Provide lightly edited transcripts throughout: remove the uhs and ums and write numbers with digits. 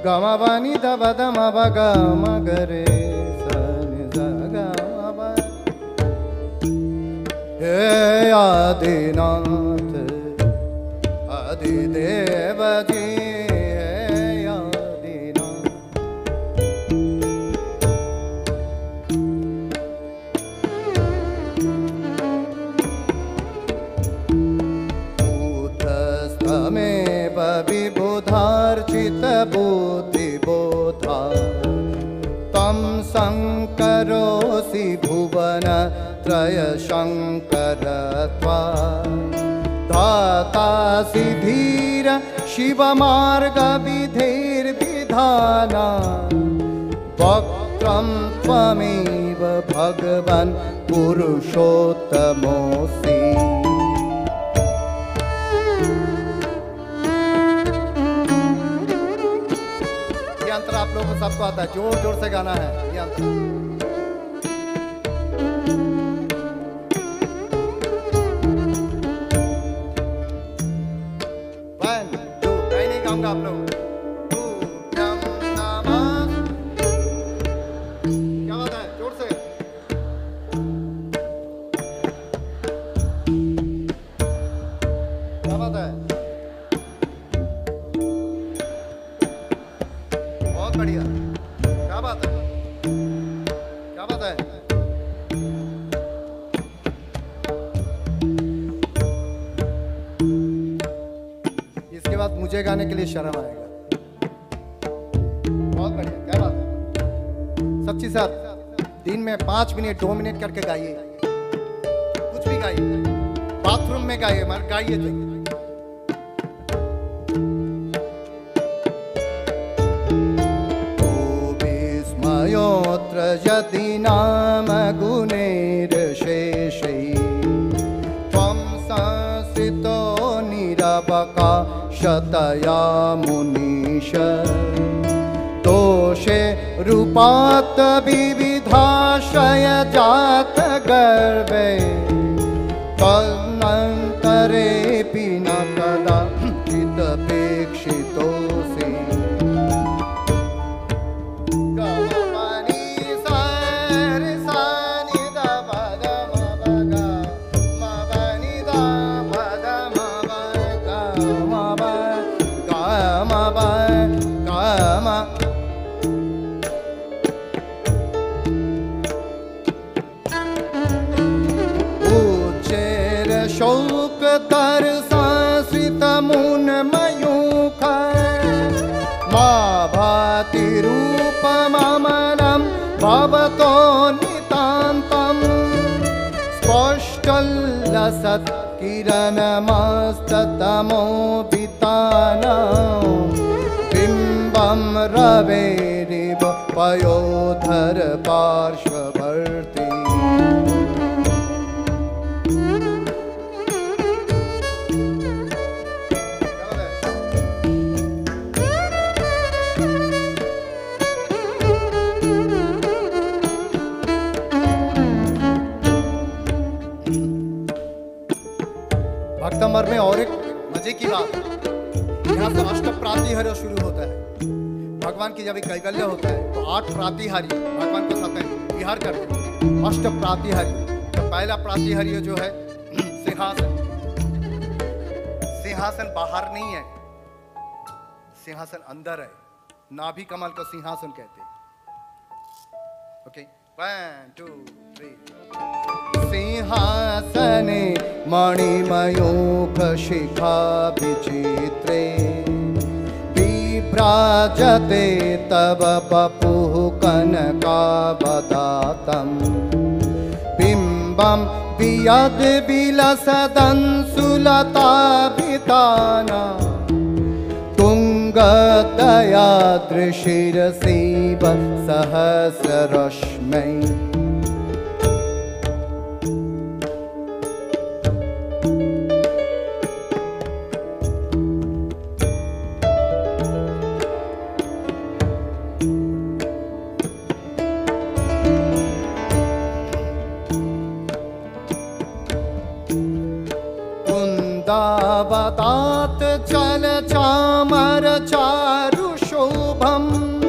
गम बनी दब दम ग मगरे सनि ग हे आदिनाथ आदिदेव जी विबुधार्चित बुद्धिबोधा तम शंकरोऽसि भुवन त्रय शंकर त्वा धातासि धीर शिव मार्ग विधेर्विधाना वक्त्रं त्वमेव भगवन् पुरुषोत्तमोऽसि। आप लोगों को सबको आता है, जोर जोर से गाना है ये अंतर। वन टू, मैं नहीं गाऊंगा आप लोग। क्या बात है, जोर से। क्या बात है, बढ़िया, क्या बात है, क्या बात है। इसके बाद मुझे गाने के लिए शर्म आएगा। बहुत बढ़िया, क्या बात है। सच्ची साथ दिन में 5 मिनट 2 मिनट करके गाइए, कुछ भी गाइए, बाथरूम में गाइए, मगर गाइए तो। यदि नाम गुणैर्शेषै त्वं संस्थितो निरवकाशतया मुनीश दोषे रूपात् विविधाश्रय जात गर्भे तदनन्तरेऽपि न कदाचिदपेक्षितोऽसि। शोक तर संस्कृत मुन मयूख मा भाति रूपममलं भवतो नितान्तं स्पष्टलसत् किरणमस्ततमोदितानं बिम्बं रवेरिव पयोधर पार्श्ववर्ती। भक्तमर में और एक मजे की बात, यहाँ से अष्ट प्रातिहार्य शुरू होता है। भगवान की जब एक कैवल्य होता है तो 8 प्रातिहार्य भगवान को साथ में विहार करते हैं। अष्ट प्रातिहार्य, तो पहला प्रातिहार्य जो है सिंहासन। सिंहासन बाहर नहीं है, सिंहासन अंदर है। नाभि कमल को सिंहासन कहते हैं। ओके, 1 2 3। सिंहासने मणिमयूख शिखा विचित्रे विभ्राजते तव वपुः कनकावदातं बिम्बं वियद् विलसदंशुलताभिताना तुङ्गदयादृशिरसीव सहस्ररश्मै। कुन्दावतात् चल चामर चारुशो शोभम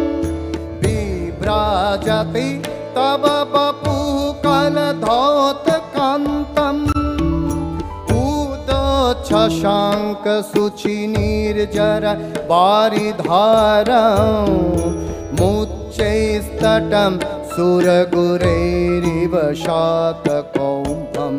विभ्राजति तव बपु कलधौत कांतम शशांक सुचि निर्जर बारिधारं मुच्चैस्तटं सुरगुरैरिव शातकौम्भम्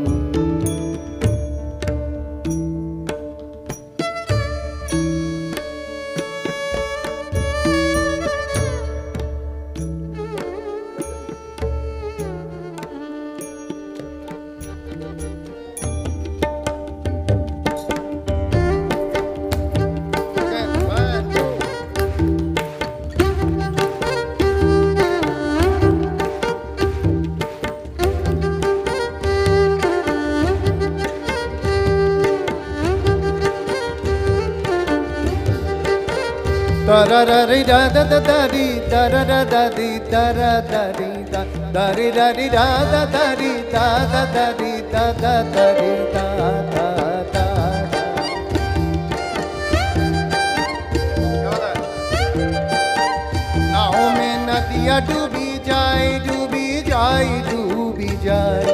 Darari da da da dari darara da di dara dari da dari dari da da dari da da dari da da dari da da da नाव में नदियाँ डूबी जाए डूबी जाए डूबी जाए।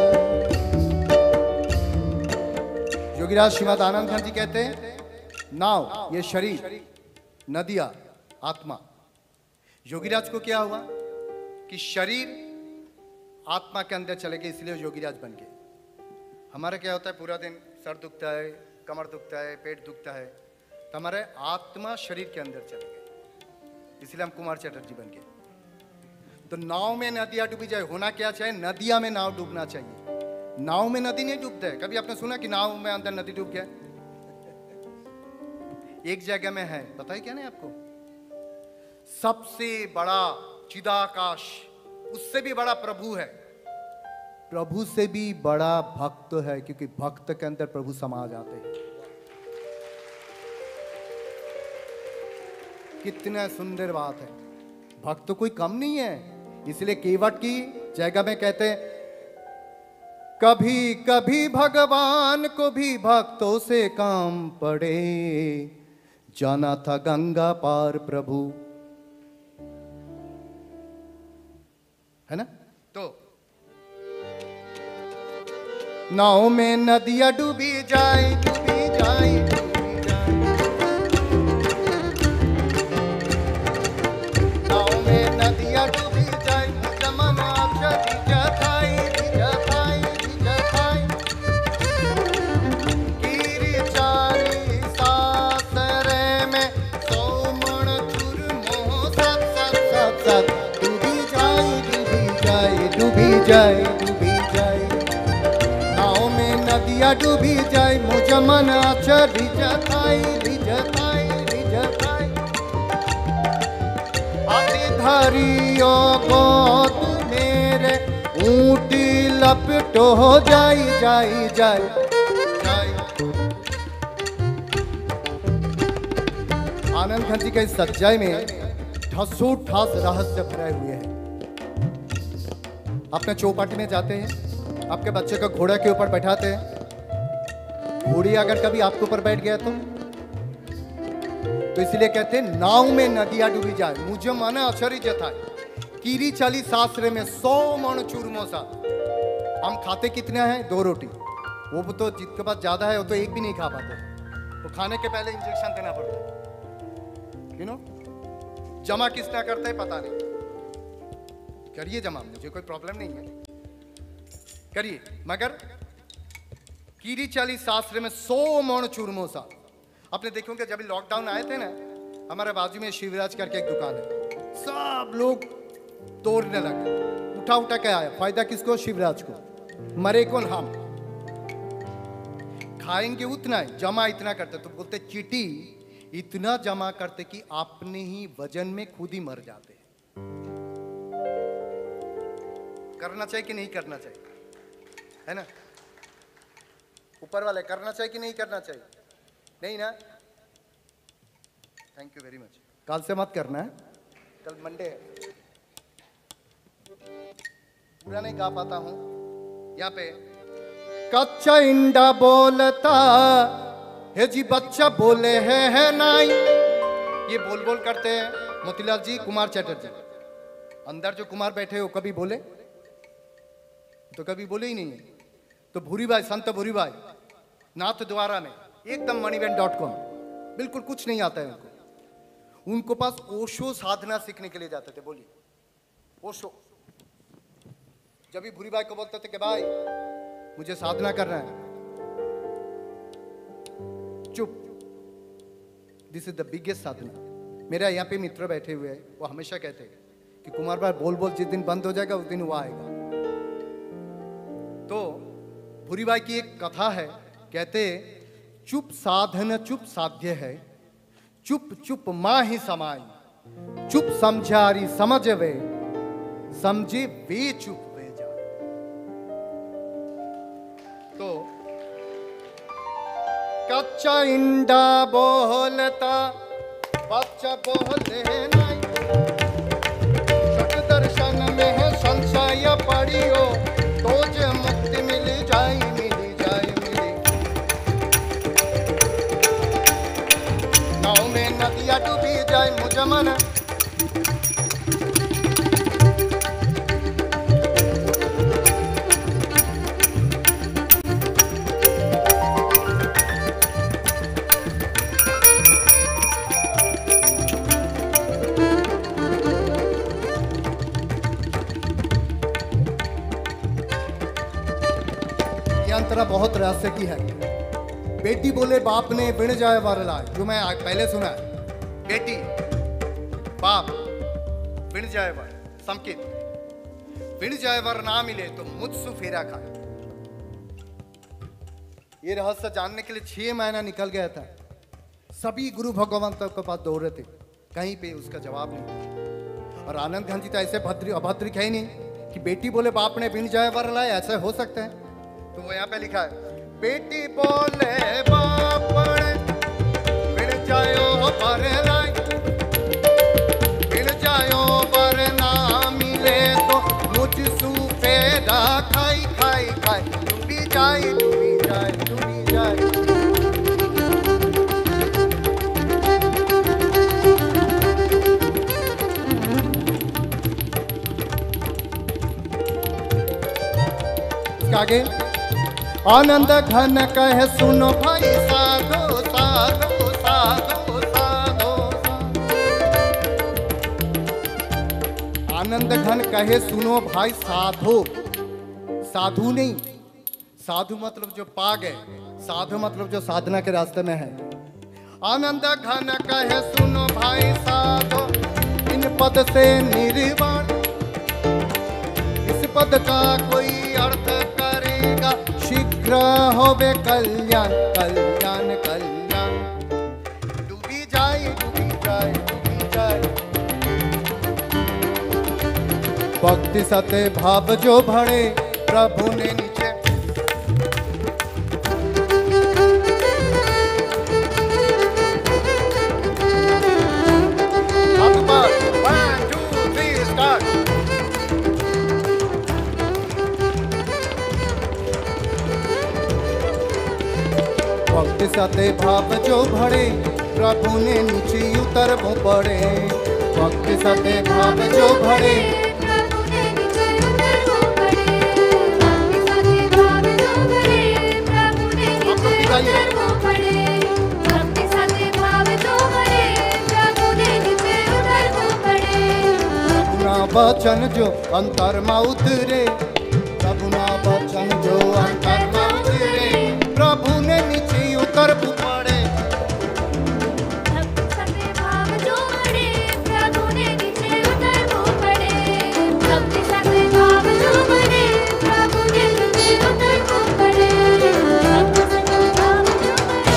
योगीराज श्रीमद आनंद खान जी कहते हैं नाव ये शरीर नदिया आत्मा। योगीराज को क्या हुआ कि शरीर आत्मा के अंदर चले गए इसलिए योगीराज बन गए। हमारा क्या होता है पूरा दिन सर दुखता है कमर दुखता है पेट दुखता है तो हमारे आत्मा शरीर के अंदर चले गए इसलिए हम कुमार चटर्जी बन गए। तो नाव में नदियाँ डूबी जाए होना क्या चाहिए नदिया में नाव डूबना चाहिए। नाव में नदी नहीं डूबता है। कभी आपने सुना कि नाव में अंदर नदी डूब गया? एक जगह में है पता है क्या नहीं आपको सबसे बड़ा चिदाकाश उससे भी बड़ा प्रभु है। प्रभु से भी बड़ा भक्त है क्योंकि भक्त के अंदर प्रभु समा जाते हैं। कितना सुंदर बात है। भक्त कोई कम नहीं है इसलिए केवट की जगह में कहते हैं कभी कभी भगवान को भी भक्तों से काम पड़े जाना था गंगा पार प्रभु है ना। तो नाव में नदियाँ डूबी जाए डूबी जाए डूबी जाए। नाव में नदियाँ डूबी जाए जमाना जथाई जथाई जथाई गिरी चाली सासरे में सोमण चुरमो सत सत सत सत डूबी जाए डूबी जाए डूबी जाए। नाव में नदियाँ डूबी जाए मुझ मन आचरी जताई रिजताई रिजताई आदि धारियो गोद मेरे ऊँटी लपटो हो जाई जाई जाई जाई। आनंद खान जी के इस सच्चाई में ठसो ठस रहस्य भरे हुए हैं। अपने चौपाटी में जाते हैं आपके बच्चे को घोड़े के ऊपर बैठाते हैं। घोड़ी अगर कभी आपके ऊपर बैठ गया तो इसलिए कहते हैं नाव में नदियाँ डूबी जाए मुझे माने आश्चर्य था कीरी चाली सासरे में 100 मण चूरमो सा। हम खाते कितने हैं 2 रोटी वो तो जिसके पास ज्यादा है वो तो एक भी नहीं खा पाते। तो खाने के पहले इंजेक्शन देना पड़ता है यू नो। जमा किसना करता है पता नहीं करिए जमा मुझे कोई प्रॉब्लम नहीं है करिए मगर कीरी चाली सासरे में 100 मण चूरमो सा। आपने देखो कि जब लॉकडाउन आए थे ना हमारे बाजू में शिवराज करके एक दुकान है सब लोग तोड़ने लगे उठा उठा के आया। फायदा किसको? शिवराज को। मरे कौन? हम। खाएंगे उतना ही जमा इतना करते तो बोलते चीटी इतना जमा करते कि अपने ही वजन में खुद ही मर जाते। करना चाहिए कि नहीं करना चाहिए है ना। ऊपर वाले करना चाहिए कि नहीं करना चाहिए? नहीं ना। Thank you very much. कल से मत करना है कल मंडे है। पूरा नहीं गा पाता हूं यहाँ पे। कच्चा इंडा बोलता है जी बच्चा बोले है नाई। ये बोल बोल करते हैं मोतीलाल जी, कुमार चैटर्जी। अंदर जो कुमार बैठे हो कभी बोले? तो कभी बोले ही नहीं है। तो भूरी भाई, संत भूरी भाई नाथ द्वारा में एकदम moneyvan.com, बिल्कुल कुछ नहीं आता है उनको। उनको पास ओशो साधना सीखने के लिए जाते थे। बोलिए ओशो। जब भी भूरी भाई को बोलते थे कि भाई मुझे साधना करना है, चुप, दिस इज द बिगेस्ट साधना। मेरा यहाँ पे मित्र बैठे हुए हैं, वो हमेशा कहते हैं कि कुमार भाई बोल बोल जिस दिन बंद हो जाएगा उस दिन वो आएगा। तो भूरी भाई की एक कथा है, कहते चुप साधन चुप साध्य है, चुप चुप माँ ही समाई, चुप समझारी समझ वे, समझे वे चुप वे जाए। तो कच्चा इंडा बोलता बच्चा बोले नहीं, सत दर्शन में है संशय पड़ियो, तो जे मुक्ति मिल जाए, मिल जाए, मिली। नाव में नदिया डूबी जाए मुझे मन, बहुत रहस्य की है। बेटी बोले बाप ने बिन जाए वर लाए, जो मैं पहले सुना है। बेटी बाप बिन जाए वर, संकेत बिन जाए वर ना मिले तो मुझसे फेरा खाए। ये रहस्य जानने के लिए 6 महीना निकल गया था। सभी गुरु भगवान तक के पास दौड़ रहे थे, कहीं पे उसका जवाब नहीं। और आनंद घन जी तो ऐसे अभद्रिक है ही नहीं कि बेटी बोले बाप ने बिन जाए वर लाए, ऐसा हो सकता है? तो वो यहाँ पे लिखा है, बेटी बोले बाप ने बिन जायो वर लाए, बिन जायो वर ना मिले तो मुझसू फेरा खाई खाई खाई, डूबी जाए डूबी जाए डूबी जाए। आगे आनंद घन कहे सुनो भाई साधो साधो साधो साधो। आनंद घन कहे सुनो भाई साधो, साधु नहीं, साधु मतलब जो पा गए, साधु मतलब जो साधना के रास्ते में है। आनंद घन कहे सुनो भाई साधो, इन पद से निर्वाण, इस पद का कोई अर्थ करेगा, शीघ्र होवे कल्याण कल्याण कल्याण। डूबी जाए डूबी जाए डूबी जाए। भक्ति सते भाव जो भरे प्रभु ने नीचे, भक्ति सते भाव जो भरे प्रभु ने नीचे उतर पड़े। भक्ति सते भाव जो भरे प्रभु ने नीचे उतर पड़े। भक्ति सते भाव जो भरे प्रभु ने नीचे उतर पड़े। भक्ति सते भाव जो भरे प्रभु ने नीचे उतर पड़े। प्रभु ना वचन जो अंतर में उतरे, प्रभु ना वचन जो अंतर में उतरे, प्रभु ने नीचे उतर पड़े। भक्ति सते भाव जो भरे प्रभु ने नीचे उतर पड़े। भक्ति सते भाव जो भरे प्रभु ने नीचे उतर पड़े। भक्ति सते भाव जो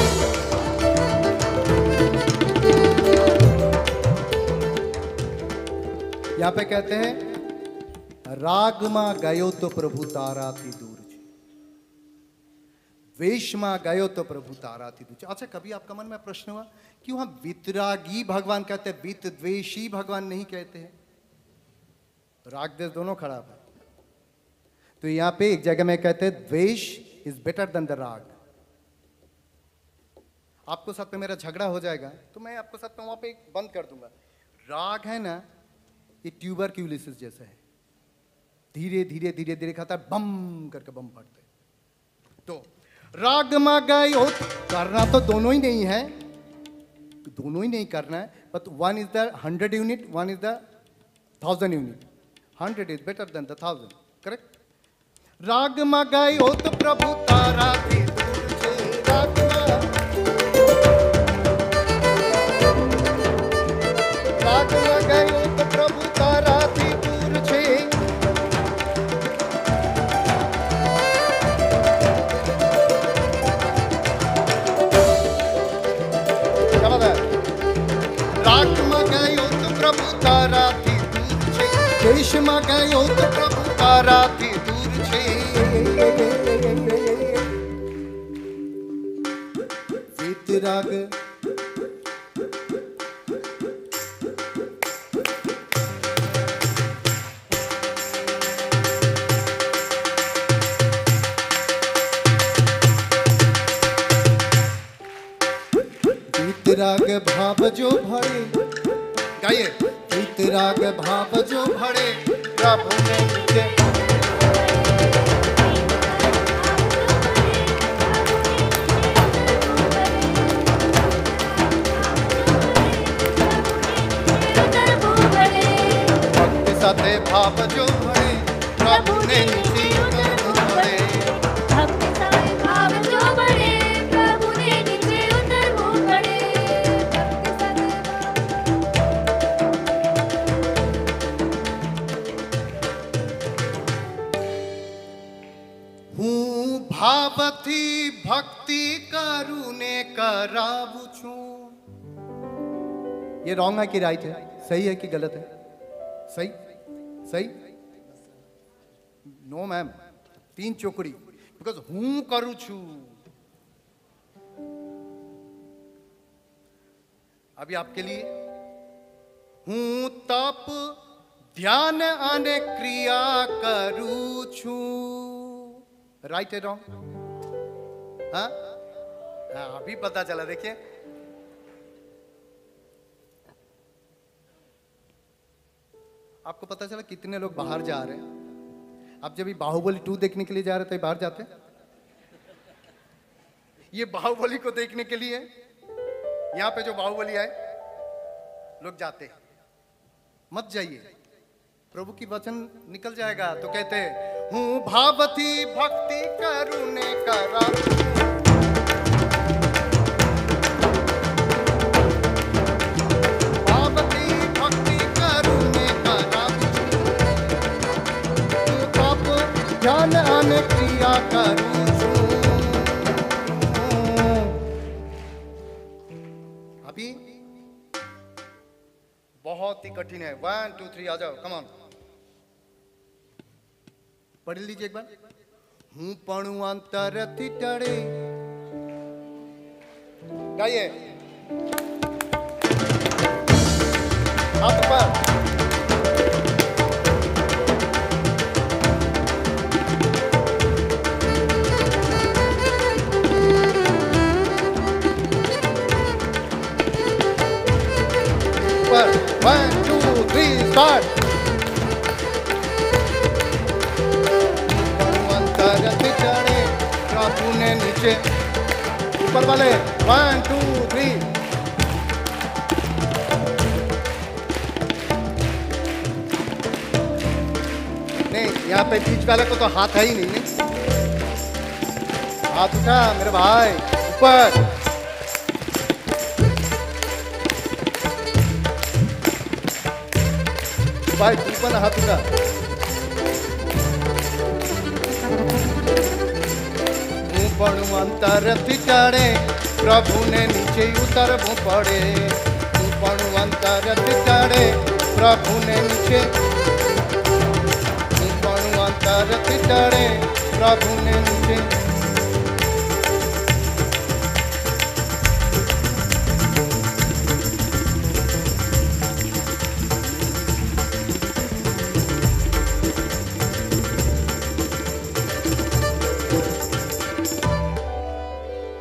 भरे। यहाँ पे कहते हैं राग मां गयो तो प्रभु तारा थी दूर, वेश में गयो तो प्रभु तारा थी दूर। अच्छा, कभी आपका मन में प्रश्न हुआ कि वहां वितरागी भगवान कहते हैं, वित द्वेषी भगवान नहीं कहते हैं? राग द्वेष दोनों खराब है। तो यहां पे एक जगह में कहते हैं द्वेष इज बेटर देन द राग। आपको साथ में मेरा झगड़ा हो जाएगा तो मैं आपको साथ में वहां पे बंद कर दूंगा। राग है ना, ये ट्यूबरक्यूलिसिस जैसा है, धीरे धीरे धीरे धीरे खाता है, बम करके बम फटते। तो राग मा गयो, करना तो दोनों ही नहीं है, दोनों ही नहीं करना है, but one is the 100 unit, one is the 1000 unit. 100 is better than the 1000, correct. राग मा गयो तो प्रभु तारा थी दूर छे, राग मा गयो तो प्रभु तारा थी दूर छे। क्या बात है? राग मा गयो तो प्रभु तारा थी दूर छे, देश मा गयो तो प्रभु तारा थी दूर छे। वीतराग वीतराग भाव जो भरे, गाइए। वीतराग भाव जो भरे प्रभु ने मुझे, भक्ति साथे भाव जो भरे प्रभु ने नीचे उतर भरे, भक्ति साथे भाव जो भरे प्रभु ने नीचे उतर भरे, भक्ति साथे हूँ भावथी भक्ति करुने करावु छू। ये रॉन्ग है कि राइट है? सही है कि गलत है? सही सही? नो मैम, 3 चोकड़ी, बिकॉज हूं करू छू। अभी आपके लिए हूं तप ध्यान आने क्रिया करू छू। राइट है रॉन्ग? हाँ, अभी पता चला। देखिए, आपको पता चला कितने लोग बाहर जा रहे हैं। आप जब बाहुबली 2 देखने के लिए जा रहे थे, बाहर जाते? ये बाहुबली को देखने के लिए यहां पे जो बाहुबली आए लोग जाते। मत जाइए, प्रभु की वचन निकल जाएगा। तो कहते हूँ भावती भक्ति करुणे करा, ध्यान आने क्रिया करूं छू। अभी बहुत ही कठिन है। 1 2 3 आ जाओ, कम ऑन, पढ़ लीजिए एक बार। हूँ पणु अंतर थी टड़े, गाइए हाथ पर। ऊपर 1 2 3 स्टार्ट। अंतर चढ़े प्रभु ने नीचे, ऊपर वाले 1 2 3। नहीं, यहाँ पे बीच वाले को तो हाथ है ही नहीं। हाथ उठा मेरे भाई, ऊपर। भाई ऊपर हाथ उठा। ऊपर अंतर चढ़े प्रभु ने नीचे उतर पड़े। ऊपर अंतर चढ़े प्रभु ने नीचे, ऊपर अंतर चढ़े प्रभु ने नीचे।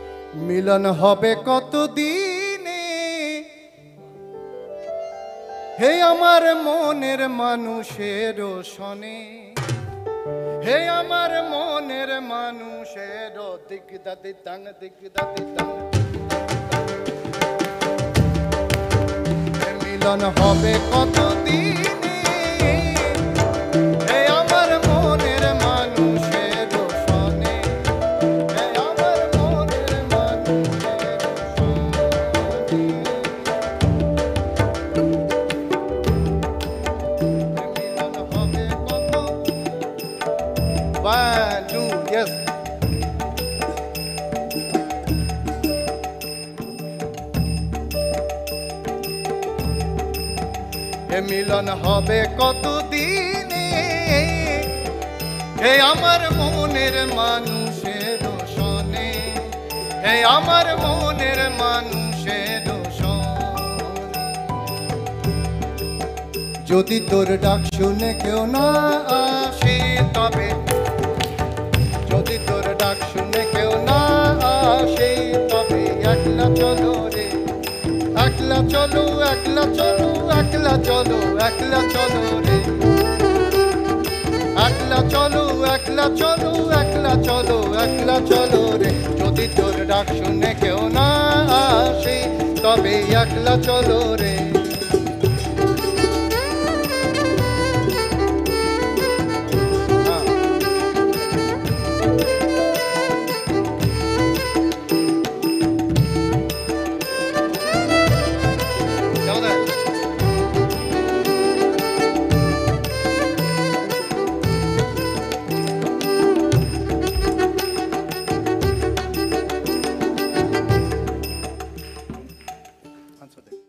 মিলন হবে কত দিনে, হে আমার মনের মানুষের শনে, হে আমার মনের মানুষের দিগদাদি তাং দিগদাদি তাং, মিলন হবে কতদিনে, হে আমার মনের মানুষের শনে, হে আমার মনের মানুষের শনে, মিলন হবে কত। 1 2 yes. এ মিলন হবে কতদিনে, হে আমার মনের মানুষের শনে, হে আমার মনের মানুষের শনে। যদি তোর ডাক শুনে কেউ না আসে তবে, যদি তোর ডাক শুনে কেউ না আসে তবে একলা চলো রে, একলা চলো, একলা চলো, একলা চলো, একলা চলো রে, একলা চলো, একলা চলো, একলা চলো, একলা চলো রে। যদি তোর ডাক শুনে কেউ না আসে তবে একলা চলো রে। Answer that.